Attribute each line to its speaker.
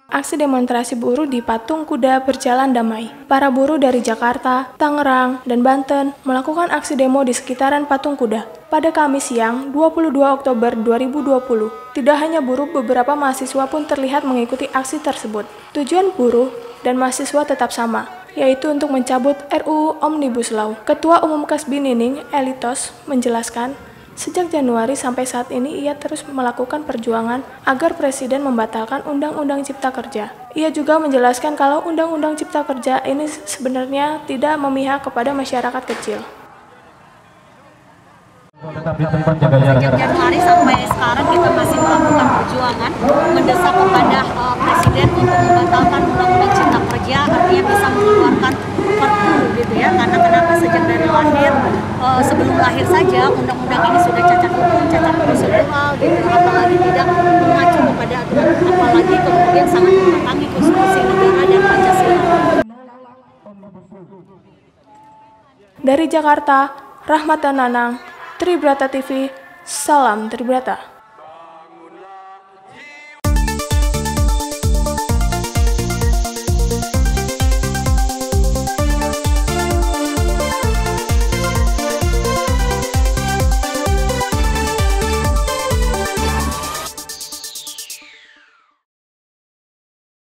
Speaker 1: Aksi demonstrasi buruh di Patung Kuda berjalan damai. Para buruh dari Jakarta, Tangerang, dan Banten melakukan aksi demo di sekitaran Patung Kuda pada Kamis siang 22 Oktober 2020. Tidak hanya buruh, beberapa mahasiswa pun terlihat mengikuti aksi tersebut. Tujuan buruh dan mahasiswa tetap sama, yaitu untuk mencabut RUU Omnibus Law. Ketua Umum Kasbi Nining Elitos menjelaskan, sejak Januari sampai saat ini ia terus melakukan perjuangan agar Presiden membatalkan Undang-Undang Cipta Kerja. Ia juga menjelaskan kalau Undang-Undang Cipta Kerja ini sebenarnya tidak memihak kepada masyarakat kecil.
Speaker 2: Sejak Januari sampai sekarang kita masih melakukan perjuangan mendesak kepada Presiden untuk membatalkan Undang-Undang Cipta Kerja, artinya bisa mengeluarkan Perpu gitu ya, karena kenapa sejak dari lahir, sebelum lahir saja undang-undang ini sudah cacat hukum, cacat prosedural gitu, apalagi tidak mengacu kepada aturan, apalagi kemudian sangat menentangi konstitusi negara dan Pancasila.
Speaker 1: Dari Jakarta, Rahmatan Nanang, Tribrata TV, salam Tribrata.